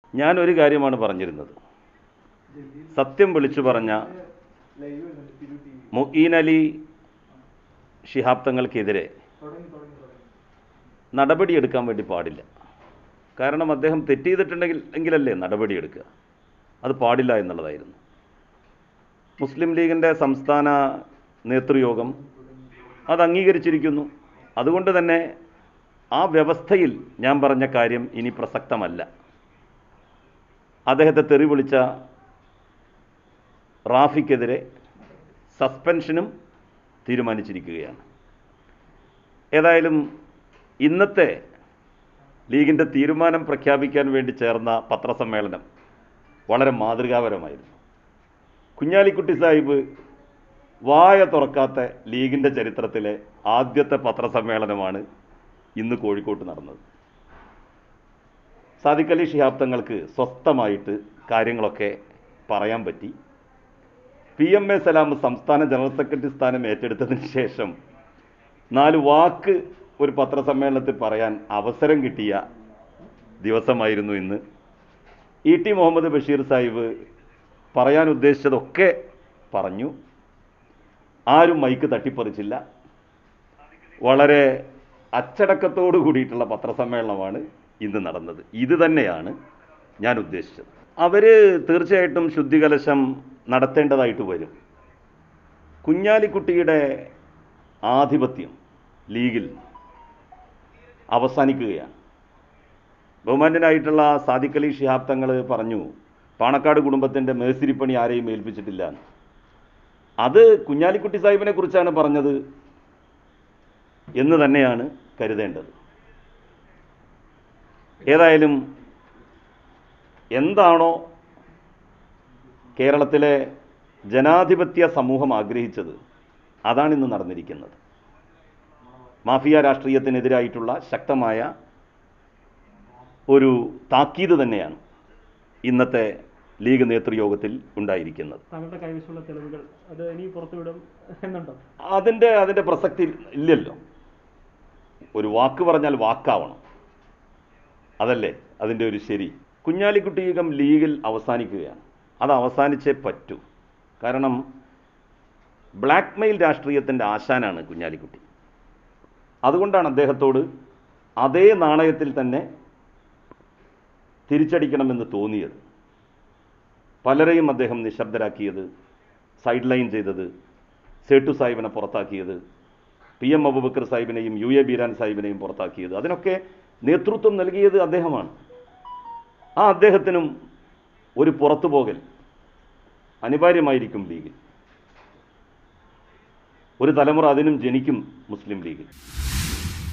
ഞാനൊരു കാര്യമാണ് പറഞ്ഞിരുന്നത്. സത്യം വിളിച്ചു പറഞ്ഞ മുഈൻ അലി ശിഹാബ് തങ്ങൾക്കെതിരെ നടപടിയെടുക്കാൻ വേണ്ടി പാടില്ല. കാരണം അദ്ദേഹം തെറ്റ് ചെയ്തിട്ടുണ്ടെങ്കിലല്ലേ നടപടിയെടുക്കുക. അത് പാടില്ല എന്നുള്ളതായിരുന്നു. മുസ്ലിം ലീഗിൻ്റെ സംസ്ഥാന നേതൃയോഗം അത് അംഗീകരിച്ചിരിക്കുന്നു. അതുകൊണ്ട് തന്നെ ആ വ്യവസ്ഥയിൽ ഞാൻ പറഞ്ഞ കാര്യം ഇനി പ്രസക്തമല്ല. അദ്ദേഹത്തെ തെറി വിളിച്ച റാഫിക്കെതിരെ സസ്പെൻഷനും തീരുമാനിച്ചിരിക്കുകയാണ്. ഏതായാലും ഇന്നത്തെ ലീഗിൻ്റെ തീരുമാനം പ്രഖ്യാപിക്കാൻ വേണ്ടി ചേർന്ന പത്രസമ്മേളനം വളരെ മാതൃകാപരമായിരുന്നു. കുഞ്ഞാലിക്കുട്ടി സാഹിബ് വായ തുറക്കാത്ത ലീഗിൻ്റെ ചരിത്രത്തിലെ ആദ്യത്തെ പത്രസമ്മേളനമാണ് ഇന്ന് കോഴിക്കോട്ട് നടന്നത്. സാദിഖ് അലി ശിഹാബ് തങ്ങൾക്ക് സ്വസ്ഥമായിട്ട് കാര്യങ്ങളൊക്കെ പറയാൻ പറ്റി. PMA സലാം സംസ്ഥാന ജനറൽ സെക്രട്ടറി സ്ഥാനം ഏറ്റെടുത്തതിന് ശേഷം 4 വാക്ക് ഒരു പത്രസമ്മേളനത്തിൽ പറയാൻ അവസരം കിട്ടിയ ദിവസമായിരുന്നു ഇന്ന്. ET മുഹമ്മദ് ബഷീർ സാഹിബ് പറയാൻ ഉദ്ദേശിച്ചതൊക്കെ പറഞ്ഞു. ആരും മൈക്ക് തട്ടിപ്പറിച്ചില്ല. വളരെ അച്ചടക്കത്തോടു കൂടിയിട്ടുള്ള പത്രസമ്മേളനമാണ് ഇന്ന് നടന്നത്. ഇത് തന്നെയാണ് ഞാൻ ഉദ്ദേശിച്ചത്. അവർ തീർച്ചയായിട്ടും ശുദ്ധികലശം നടത്തേണ്ടതായിട്ട് വരും. കുഞ്ഞാലിക്കുട്ടിയുടെ ആധിപത്യം ലീഗിൽ അവസാനിക്കുകയാണ്. ബഹുമാന്യനായിട്ടുള്ള സാദിഖ് അലി ശിഹാബ് തങ്ങൾ പറഞ്ഞു, പാണക്കാട് കുടുംബത്തിൻ്റെ മേസ്തിരിപ്പണി ആരെയും ഏൽപ്പിച്ചിട്ടില്ല. അത് കുഞ്ഞാലിക്കുട്ടി സാഹിബിനെ കുറിച്ചാണ് പറഞ്ഞത് എന്ന് തന്നെയാണ് കരുതേണ്ടത്. ഏതായാലും എന്താണോ കേരളത്തിലെ ജനാധിപത്യ സമൂഹം ആഗ്രഹിച്ചത് അതാണ് ഇന്ന് നടന്നിരിക്കുന്നത്. മാഫിയ രാഷ്ട്രീയത്തിനെതിരായിട്ടുള്ള ശക്തമായ ഒരു താക്കീത് തന്നെയാണ് ഇന്നത്തെ ലീഗ് നേതൃയോഗത്തിൽ ഉണ്ടായിരിക്കുന്നത്. താങ്കളുടെ കൈവശമുള്ള തെളിവുകൾ അത് ഇനി പുറത്തുവിടും എന്നുണ്ടോ? അതിൻ്റെ പ്രസക്തി ഇല്ലല്ലോ. ഒരു വാക്ക് പറഞ്ഞാൽ വാക്കാവണം, അതല്ലേ അതിൻ്റെ ഒരു ശരി. കുഞ്ഞാലിക്കുട്ടി യുഗം ലീഗിൽ അവസാനിക്കുകയാണ്. അത് അവസാനിച്ചേ പറ്റൂ. കാരണം ബ്ലാക്ക് മെയിൽ രാഷ്ട്രീയത്തിൻ്റെ ആശാനാണ് കുഞ്ഞാലിക്കുട്ടി. അതുകൊണ്ടാണ് അദ്ദേഹത്തോട് അതേ നാണയത്തിൽ തന്നെ തിരിച്ചടിക്കണമെന്ന് തോന്നിയത്. പലരെയും അദ്ദേഹം നിശബ്ദരാക്കിയത്, സൈഡ് ലൈൻ ചെയ്തത്, സേട്ടു സാഹിബിനെ പുറത്താക്കിയത്, PM അബൂബക്കർ സാഹിബിനെയും UA ബീരാൻ സാഹിബിനെയും പുറത്താക്കിയത്, അതിനൊക്കെ നേതൃത്വം നൽകിയത് അദ്ദേഹമാണ്. ആ അദ്ദേഹത്തിനും ഒരു പുറത്തുപോകൽ അനിവാര്യമായിരിക്കും ലീഗിൽ. ഒരു തലമുറ അതിനും ജനിക്കും മുസ്ലിം ലീഗിൽ.